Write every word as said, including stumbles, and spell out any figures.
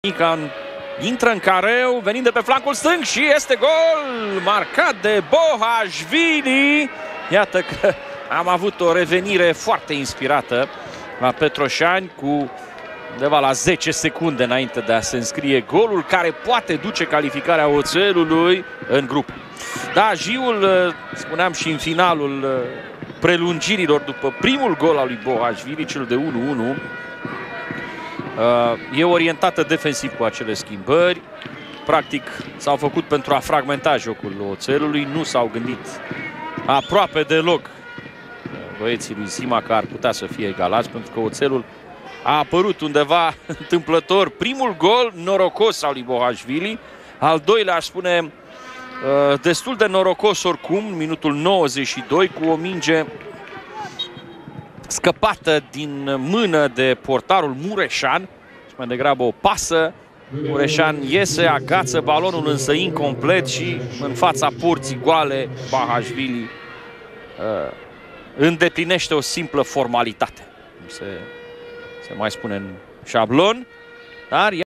Mica intră în careu, venind de pe flancul stâng și este gol marcat de Bohashvili. Iată că am avut o revenire foarte inspirată la Petroșani cu undeva la zece secunde înainte de a se înscrie golul care poate duce calificarea Oțelului în grup. Da, Jiul, spuneam și în finalul prelungirilor după primul gol al lui Bohashvili, cel de unu unu, e orientată defensiv cu acele schimbări. Practic s-au făcut pentru a fragmenta jocul Oțelului. Nu s-au gândit aproape deloc băieții lui Sima că ar putea să fie egalați, pentru că Oțelul a apărut undeva întâmplător. Primul gol norocos al lui Bohashvili, al doilea aș spune destul de norocos oricum, minutul nouăzeci și doi, cu o minge scăpată din mână de portarul Mureșan. Și mai degrabă o pasă. Mureșan iese, agață balonul însă incomplet și în fața porții goale Bohashvili uh, îndeplinește o simplă formalitate, cum se, se mai spune în șablon. Dar